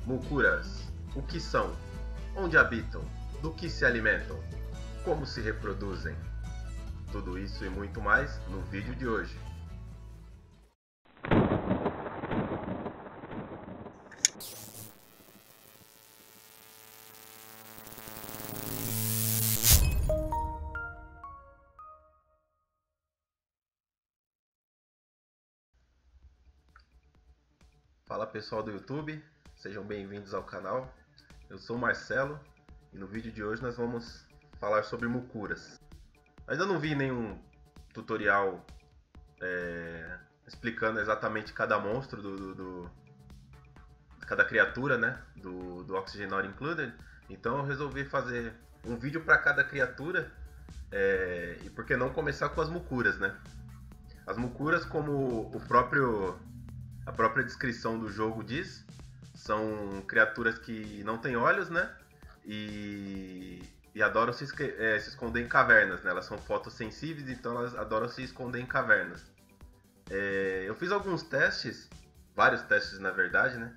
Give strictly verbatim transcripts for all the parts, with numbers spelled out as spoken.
Mucuras. O que são? Onde habitam? Do que se alimentam? Como se reproduzem? Tudo isso e muito mais no vídeo de hoje. Fala pessoal do YouTube, sejam bem-vindos ao canal. Eu sou o Marcelo e no vídeo de hoje nós vamos falar sobre mucuras. Ainda não vi nenhum tutorial é, explicando exatamente cada monstro, do, do, do cada criatura, né, do, do Oxygen Not Included. Então eu resolvi fazer um vídeo para cada criatura é, e por que não começar com as mucuras, né? As mucuras, como o próprio a própria descrição do jogo diz, são criaturas que não têm olhos, né? E, e adoram se, é, se esconder em cavernas, né? Elas são fotossensíveis, então elas adoram se esconder em cavernas. É, eu fiz alguns testes, vários testes na verdade, né?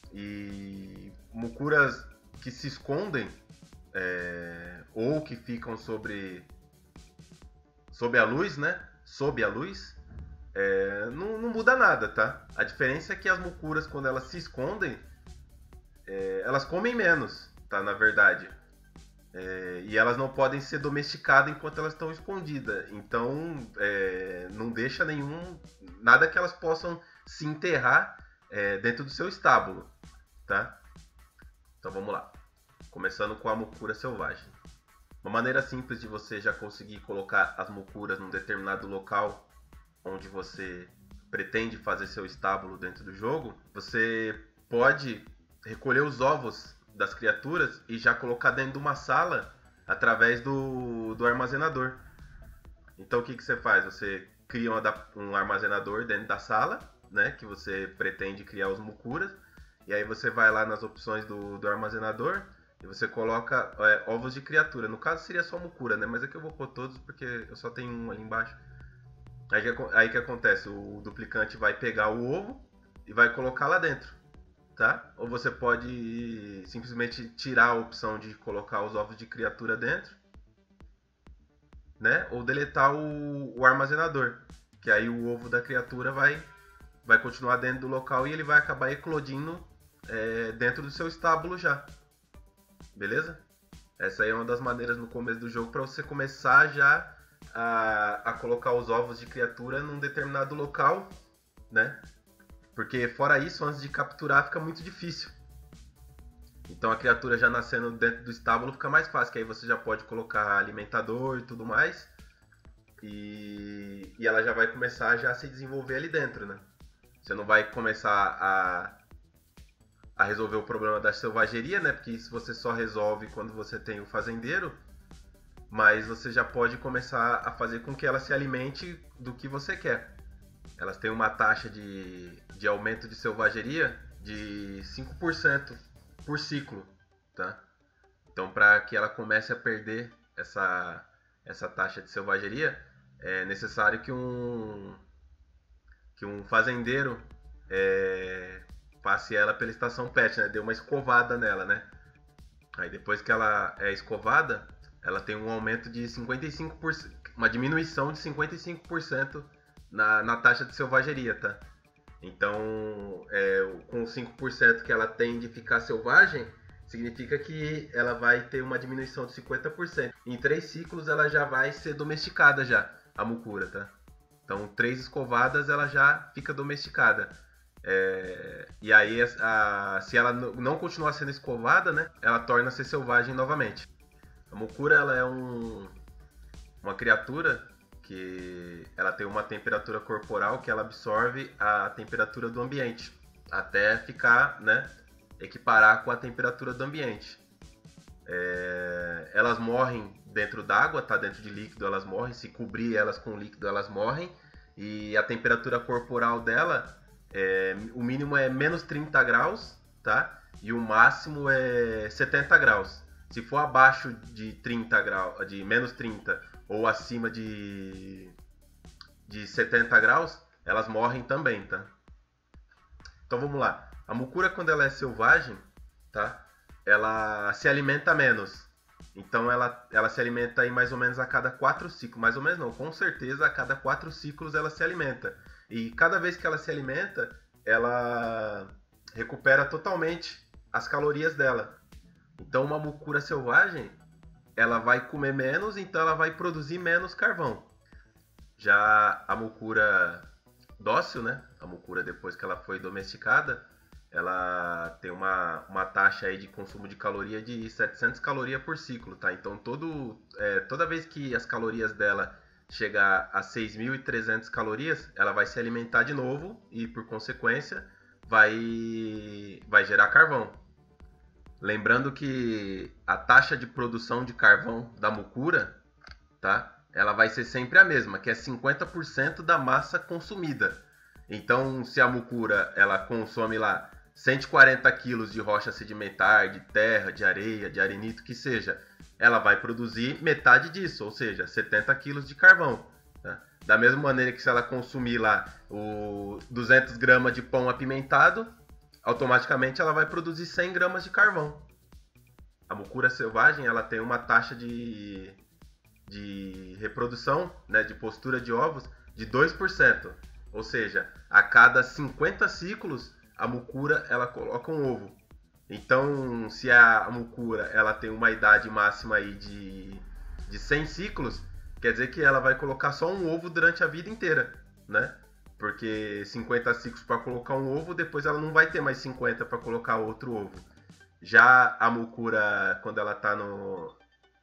E mucuras que se escondem é, ou que ficam sobre, sob a luz, né? Sob a luz. É, não, não muda nada, tá? A diferença é que as mucuras, quando elas se escondem, é, elas comem menos, tá? Na verdade. É, e elas não podem ser domesticadas enquanto elas estão escondidas. Então, é, não deixa nenhum... Nada que elas possam se enterrar é, dentro do seu estábulo, tá? Então vamos lá. Começando com a mucura selvagem. Uma maneira simples de você já conseguir colocar as mucuras num determinado local onde você pretende fazer seu estábulo dentro do jogo, você pode recolher os ovos das criaturas e já colocar dentro de uma sala através do, do armazenador. Então o que, que você faz? Você cria um armazenador dentro da sala, né, que você pretende criar os mucuras, e aí você vai lá nas opções do, do armazenador e você coloca é, ovos de criatura. No caso seria só mucura, né, mas aqui eu vou pôr todos porque eu só tenho um ali embaixo. Aí que, aí que acontece, o duplicante vai pegar o ovo e vai colocar lá dentro, tá? Ou você pode simplesmente tirar a opção de colocar os ovos de criatura dentro, né? Ou deletar o, o armazenador, que aí o ovo da criatura vai, vai continuar dentro do local e ele vai acabar eclodindo é, dentro do seu estábulo já, beleza? Essa aí é uma das maneiras no começo do jogo para você começar já A, a colocar os ovos de criatura num determinado local, né? Porque fora isso, antes de capturar fica muito difícil. Então a criatura já nascendo dentro do estábulo fica mais fácil, que aí você já pode colocar alimentador e tudo mais. E, e ela já vai começar já a se desenvolver ali dentro, né? Você não vai começar a, a resolver o problema da selvageria, né? Porque isso você só resolve quando você tem o fazendeiro. Mas você já pode começar a fazer com que ela se alimente do que você quer. Elas têm uma taxa de, de aumento de selvageria de cinco por cento por ciclo, tá? Então, para que ela comece a perder essa, essa taxa de selvageria, é necessário que um, que um fazendeiro é, passe ela pela estação pet, né? Dê uma escovada nela, né? Aí depois que ela é escovada, ela tem um aumento de cinquenta e cinco por cento, uma diminuição de cinquenta e cinco por cento na, na taxa de selvageria, tá? Então, é, com os cinco por cento que ela tem de ficar selvagem, significa que ela vai ter uma diminuição de cinquenta por cento. Em três ciclos ela já vai ser domesticada já, a mucura, tá? Então, três escovadas ela já fica domesticada. É, e aí, a, se ela não continuar sendo escovada, né, ela torna-se selvagem novamente. A mucura ela é um, uma criatura que ela tem uma temperatura corporal que ela absorve a temperatura do ambiente até ficar, né, equiparar com a temperatura do ambiente. É, elas morrem dentro d'água, tá? Dentro de líquido elas morrem, se cobrir elas com líquido elas morrem, e a temperatura corporal dela, é, o mínimo é menos trinta graus, tá? E o máximo é setenta graus. Se for abaixo de trinta graus, de menos trinta ou acima de, de setenta graus, elas morrem também, tá? Então vamos lá. A mucura, quando ela é selvagem, tá? Ela se alimenta menos. Então ela, ela se alimenta aí mais ou menos a cada quatro ciclos. Mais ou menos não, com certeza a cada quatro ciclos ela se alimenta. E cada vez que ela se alimenta, ela recupera totalmente as calorias dela. Então uma mucura selvagem, ela vai comer menos, então ela vai produzir menos carvão. Já a mucura dócil, né? A mucura depois que ela foi domesticada, ela tem uma, uma taxa aí de consumo de caloria de setecentas calorias por ciclo, tá? Então todo, é, toda vez que as calorias dela chegar a seis mil e trezentas calorias, ela vai se alimentar de novo e por consequência vai, vai gerar carvão. Lembrando que a taxa de produção de carvão da mucura, tá? Ela vai ser sempre a mesma, que é cinquenta por cento da massa consumida. Então, se a mucura ela consome lá cento e quarenta quilos de rocha sedimentar, de terra, de areia, de arenito, que seja, ela vai produzir metade disso, ou seja, setenta quilos de carvão. Tá? Da mesma maneira que se ela consumir lá o duzentas gramas de pão apimentado, automaticamente ela vai produzir cem gramas de carvão. A mucura selvagem ela tem uma taxa de, de reprodução, né, de postura de ovos, de dois por cento. Ou seja, a cada cinquenta ciclos, a mucura ela coloca um ovo. Então, se a mucura ela tem uma idade máxima aí de, de cem ciclos, quer dizer que ela vai colocar só um ovo durante a vida inteira, né? Porque cinquenta ciclos para colocar um ovo, depois ela não vai ter mais cinquenta para colocar outro ovo. Já a mucura, quando ela está no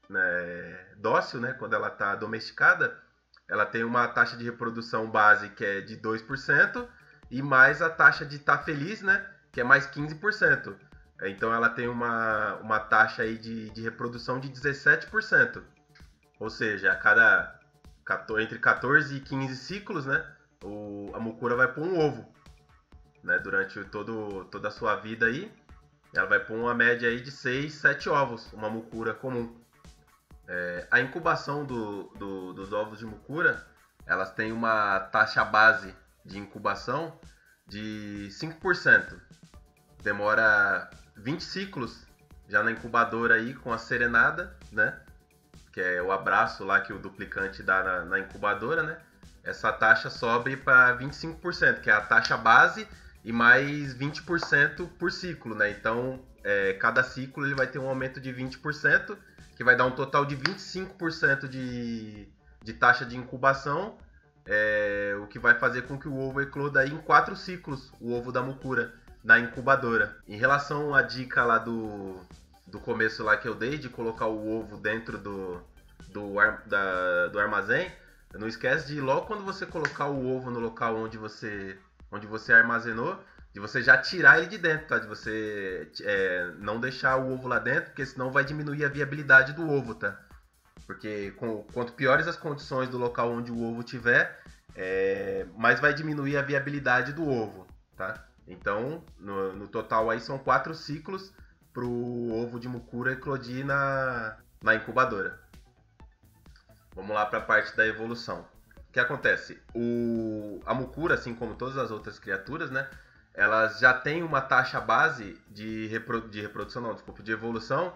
né, dócil, né, quando ela está domesticada, ela tem uma taxa de reprodução base que é de dois por cento e mais a taxa de estar tá feliz, né, que é mais quinze por cento. Então ela tem uma, uma taxa aí de, de reprodução de dezessete por cento. Ou seja, a cada entre quatorze e quinze ciclos, né, o, a mucura vai pôr um ovo, né, durante todo, toda a sua vida aí. Ela vai pôr uma média aí de seis, sete ovos, uma mucura comum. É, a incubação do, do, dos ovos de mucura, elas têm uma taxa base de incubação de cinco por cento. Demora vinte ciclos já na incubadora aí com a serenada, né? Que é o abraço lá que o duplicante dá na, na incubadora, né? Essa taxa sobe para vinte e cinco por cento, que é a taxa base e mais vinte por cento por ciclo, né? Então, é, cada ciclo ele vai ter um aumento de vinte por cento, que vai dar um total de vinte e cinco por cento de, de taxa de incubação, é, o que vai fazer com que o ovo ecloda aí em quatro ciclos, o ovo da mucura, na incubadora. Em relação à dica lá do, do começo lá que eu dei, de colocar o ovo dentro do, do, ar, da, do armazém, não esquece de logo quando você colocar o ovo no local onde você... onde você armazenou, de você já tirar ele de dentro, tá? De você é, não deixar o ovo lá dentro, porque senão vai diminuir a viabilidade do ovo, tá? Porque com, quanto piores as condições do local onde o ovo tiver, é, mais vai diminuir a viabilidade do ovo, tá? Então, no, no total aí são quatro ciclos para o ovo de mucura eclodir na, na incubadora. Vamos lá para a parte da evolução. O que acontece? O, a mucura, assim como todas as outras criaturas, né, elas já têm uma taxa base de, repro, de reprodução, não, desculpa, de evolução,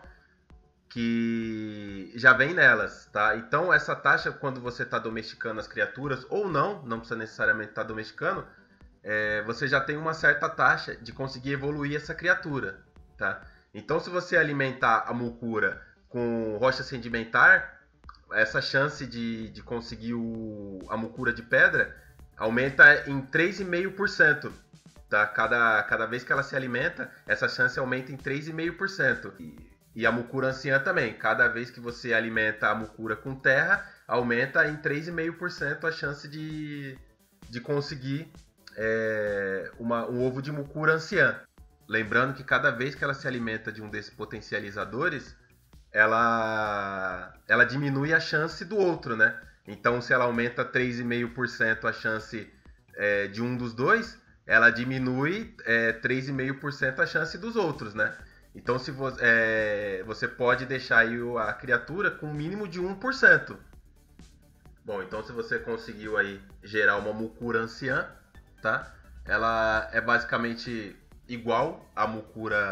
que já vem nelas, tá? Então, essa taxa, quando você está domesticando as criaturas, ou não, não precisa necessariamente estar tá domesticando, é, você já tem uma certa taxa de conseguir evoluir essa criatura, tá? Então, se você alimentar a mucura com rocha sedimentar, essa chance de, de conseguir o, a mucura de pedra aumenta em três vírgula cinco por cento. Tá? Cada, cada vez que ela se alimenta, essa chance aumenta em três vírgula cinco por cento. E, e a mucura anciã também. Cada vez que você alimenta a mucura com terra, aumenta em três vírgula cinco por cento a chance de, de conseguir é, uma, um ovo de mucura anciã. Lembrando que cada vez que ela se alimenta de um desses potencializadores, ela, ela diminui a chance do outro, né? Então, se ela aumenta três vírgula cinco por cento a chance é, de um dos dois, ela diminui é, três vírgula cinco por cento a chance dos outros, né? Então, se vo, é, você pode deixar aí a criatura com um mínimo de um por cento. Bom, então se você conseguiu aí gerar uma mucura anciã, tá? Ela é basicamente igual à mucura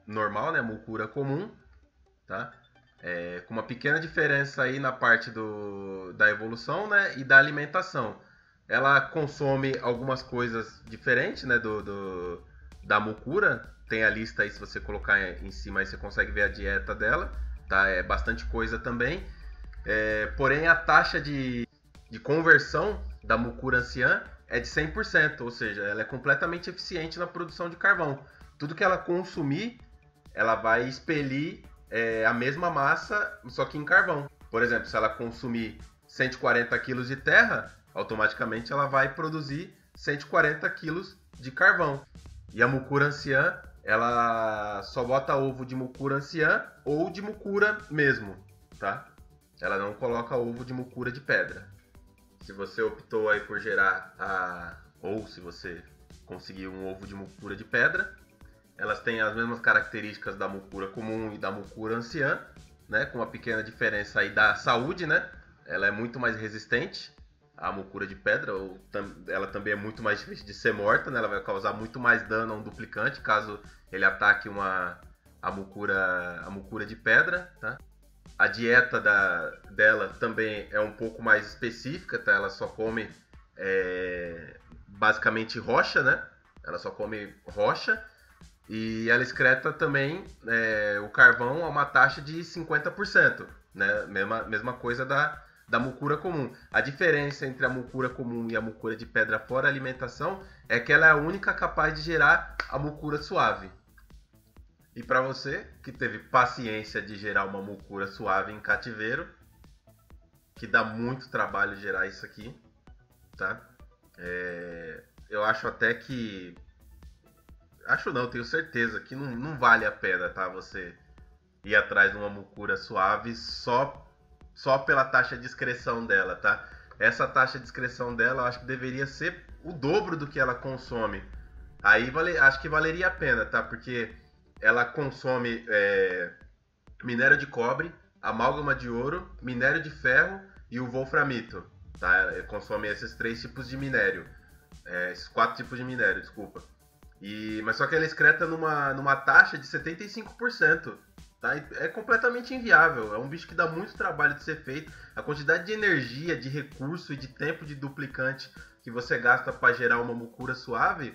normal, né? Mucura comum, tá? É, com uma pequena diferença aí na parte do, da evolução, né? E da alimentação. Ela consome algumas coisas diferentes, né? Do, do, da mucura. Tem a lista aí, se você colocar em cima aí você consegue ver a dieta dela, tá? É bastante coisa também. É, porém, a taxa de, de conversão da mucura anciã é de cem por cento, ou seja, ela é completamente eficiente na produção de carvão. Tudo que ela consumir, ela vai expelir é, a mesma massa, só que em carvão. Por exemplo, se ela consumir cento e quarenta quilos de terra, automaticamente ela vai produzir cento e quarenta quilos de carvão. E a mucura anciã, ela só bota ovo de mucura anciã ou de mucura mesmo, tá? Ela não coloca ovo de mucura de pedra. Se você optou aí por gerar a... ou se você conseguir um ovo de mucura de pedra, elas têm as mesmas características da mucura comum e da mucura anciã, né? Com uma pequena diferença aí da saúde, né? Ela é muito mais resistente à mucura de pedra, ou ela também é muito mais difícil de ser morta, né? Ela vai causar muito mais dano a um duplicante caso ele ataque uma, a, mucura, a mucura de pedra, tá? A dieta da, dela também é um pouco mais específica, tá? Ela só come é, basicamente rocha, né? Ela só come rocha. E ela excreta também é, o carvão a uma taxa de cinquenta por cento, né? Mesma, mesma coisa da, da mucura comum. A diferença entre a mucura comum e a mucura de pedra fora alimentação é que ela é a única capaz de gerar a mucura suave. E para você que teve paciência de gerar uma mucura suave em cativeiro, que dá muito trabalho gerar isso aqui, tá? É, eu acho até que... Acho não, tenho certeza que não, não vale a pena, tá? Você ir atrás de uma mucura suave só, só pela taxa de excreção dela, tá? Essa taxa de excreção dela eu acho que deveria ser o dobro do que ela consome. Aí vale, acho que valeria a pena, tá? Porque ela consome é, minério de cobre, amálgama de ouro, minério de ferro e o wolframito, tá? Ela consome esses três tipos de minério. É, esses quatro tipos de minério, desculpa. E, mas só que ela excreta numa, numa taxa de setenta e cinco por cento. Tá? É completamente inviável. É um bicho que dá muito trabalho de ser feito. A quantidade de energia, de recurso e de tempo de duplicante que você gasta para gerar uma mucura suave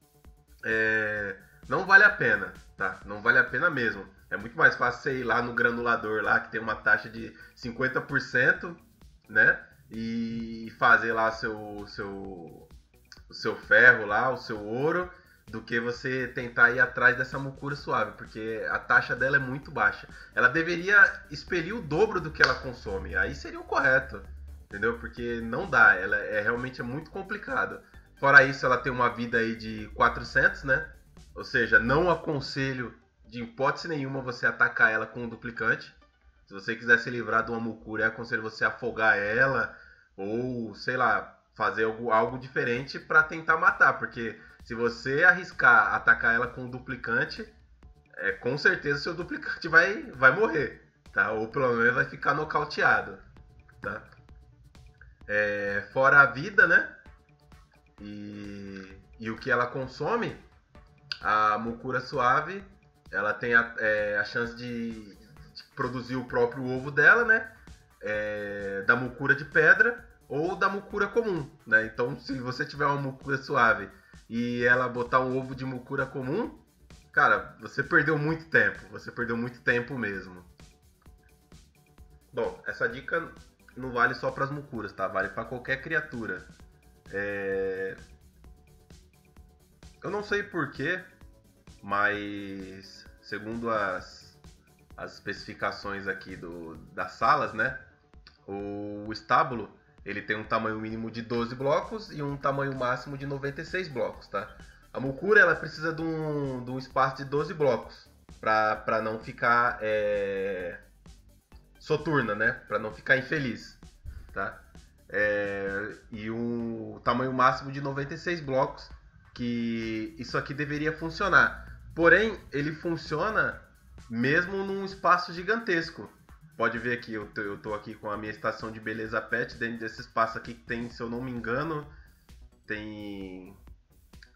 é, não vale a pena. Tá? Não vale a pena mesmo. É muito mais fácil você ir lá no granulador lá, que tem uma taxa de cinquenta por cento, né? E fazer lá seu, seu, o seu ferro lá, o seu ouro, do que você tentar ir atrás dessa mucura suave, porque a taxa dela é muito baixa. Ela deveria expelir o dobro do que ela consome, aí seria o correto, entendeu? Porque não dá, ela é realmente é muito complicado. Fora isso, ela tem uma vida aí de quatrocentos, né? Ou seja, não aconselho de hipótese nenhuma você atacar ela com um duplicante. Se você quiser se livrar de uma mucura, eu aconselho você afogar ela ou, sei lá, fazer algo, algo diferente para tentar matar, porque se você arriscar atacar ela com um duplicante, é, com certeza seu duplicante vai, vai morrer, tá? Ou pelo menos vai ficar nocauteado, tá? É, fora a vida, né? E, e o que ela consome, a mucura suave, ela tem a, é, a chance de, de produzir o próprio ovo dela, né? É, da mucura de pedra ou da mucura comum, né? Então, se você tiver uma mucura suave e ela botar um ovo de mucura comum, cara, você perdeu muito tempo. Você perdeu muito tempo mesmo. Bom, essa dica não vale só para as mucuras, tá? Vale para qualquer criatura. É... Eu não sei porquê, mas segundo as, as especificações aqui do, das salas, né? O estábulo ele tem um tamanho mínimo de doze blocos e um tamanho máximo de noventa e seis blocos, tá? A mucura ela precisa de um, de um espaço de doze blocos para não ficar é, soturna, né? Para não ficar infeliz, tá? É, e um tamanho máximo de noventa e seis blocos, que isso aqui deveria funcionar. Porém, ele funciona mesmo num espaço gigantesco. Pode ver aqui, eu tô, eu tô aqui com a minha estação de beleza pet, dentro desse espaço aqui que tem, se eu não me engano, tem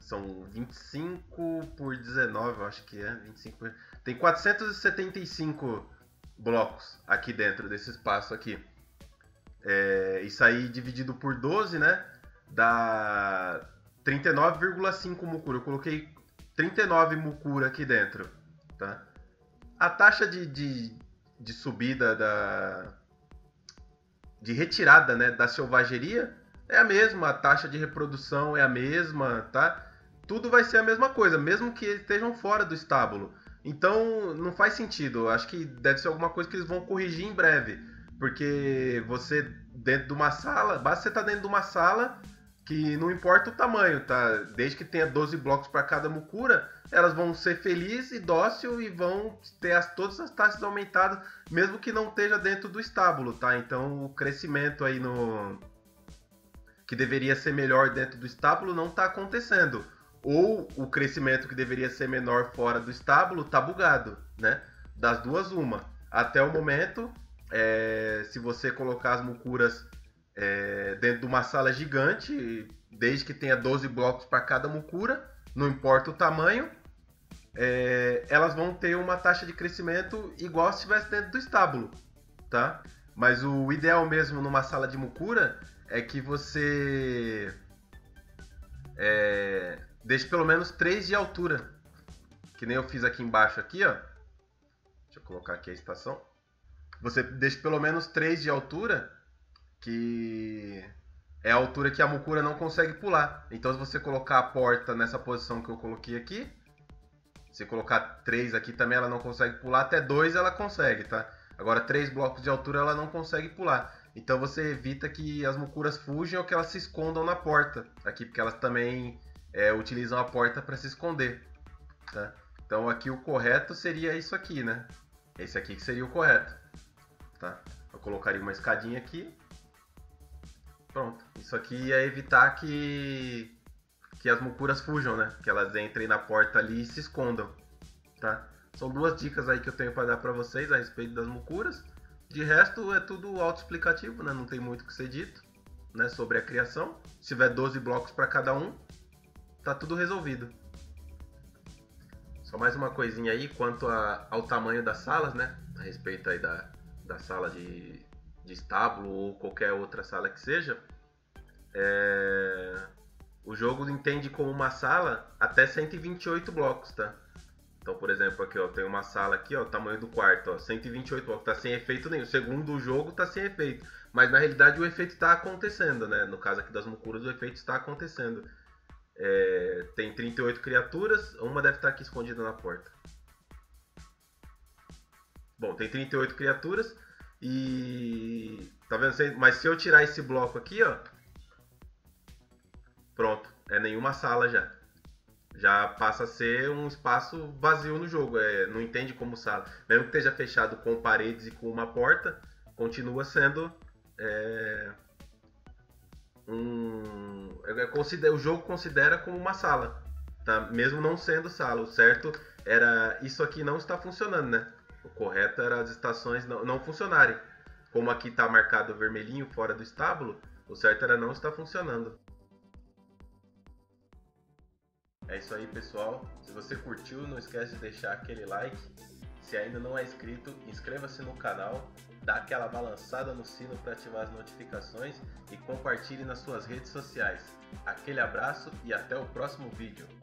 são vinte e cinco por dezenove, eu acho que é. vinte e cinco por... Tem quatrocentos e setenta e cinco blocos aqui dentro desse espaço aqui. É, isso aí dividido por doze, né? Dá trinta e nove vírgula cinco Mukura. Eu coloquei trinta e nove Mukura aqui dentro, tá? A taxa de, de, de subida da... de retirada, né, da selvageria é a mesma, a taxa de reprodução é a mesma, tá? Tudo vai ser a mesma coisa, mesmo que eles estejam fora do estábulo. Então, não faz sentido. Acho que deve ser alguma coisa que eles vão corrigir em breve. Porque você, dentro de uma sala, basta você estar dentro de uma sala que não importa o tamanho, tá? Desde que tenha doze blocos para cada Mukura, elas vão ser felizes e dócil e vão ter as, todas as taxas aumentadas, mesmo que não esteja dentro do estábulo, tá? Então, o crescimento aí no... que deveria ser melhor dentro do estábulo não está acontecendo. Ou o crescimento que deveria ser menor fora do estábulo está bugado, né? Das duas, uma. Até o momento, é, se você colocar as Mukuras é, dentro de uma sala gigante, desde que tenha doze blocos para cada Mukura, não importa o tamanho, é, elas vão ter uma taxa de crescimento igual se estivesse dentro do estábulo, tá? Mas o ideal mesmo numa sala de Mukura é que você... É, deixe pelo menos três de altura, que nem eu fiz aqui embaixo aqui, ó. Deixa eu colocar aqui a estação. Você deixa pelo menos três de altura, que é a altura que a Mukura não consegue pular. Então, se você colocar a porta nessa posição que eu coloquei aqui, se colocar três aqui também ela não consegue pular, até dois ela consegue, tá? Agora três blocos de altura ela não consegue pular. Então você evita que as Mukuras fujam ou que elas se escondam na porta aqui, porque elas também é, utilizam a porta para se esconder, tá? Então aqui o correto seria isso aqui, né? Esse aqui que seria o correto, tá? Eu colocaria uma escadinha aqui. Pronto. Isso aqui é evitar que, que as Mukuras fujam, né? Que elas entrem na porta ali e se escondam, tá? São duas dicas aí que eu tenho para dar para vocês a respeito das Mukuras. De resto é tudo autoexplicativo, né? Não tem muito o que ser dito, né, sobre a criação. Se tiver doze blocos para cada um, tá tudo resolvido. Só mais uma coisinha aí quanto a, ao tamanho das salas, né? A respeito aí da, da sala de, de estábulo ou qualquer outra sala que seja. É... O jogo entende como uma sala até cento e vinte e oito blocos, tá? Então, por exemplo, aqui ó, tem uma sala aqui, ó, o tamanho do quarto, ó, cento e vinte e oito blocos, tá sem efeito nenhum. Segundo o jogo, tá sem efeito. Mas na realidade o efeito está acontecendo, né? No caso aqui das Mukuras, o efeito está acontecendo. É, tem trinta e oito criaturas, uma deve estar aqui escondida na porta. Bom, tem trinta e oito criaturas e... Tá vendo? Mas se eu tirar esse bloco aqui, ó... Pronto, é nenhuma sala já. Já passa a ser um espaço vazio no jogo, é, não entende como sala. Mesmo que esteja fechado com paredes e com uma porta, continua sendo é, um... É, considera, o jogo considera como uma sala, tá? Mesmo não sendo sala. O certo era isso aqui não está funcionando, né? O correto era as estações não, não funcionarem. Como aqui está marcado vermelhinho fora do estábulo, o certo era não estar funcionando. É isso aí, pessoal. Se você curtiu, não esquece de deixar aquele like. Se ainda não é inscrito, inscreva-se no canal, dá aquela balançada no sino para ativar as notificações e compartilhe nas suas redes sociais. Aquele abraço e até o próximo vídeo.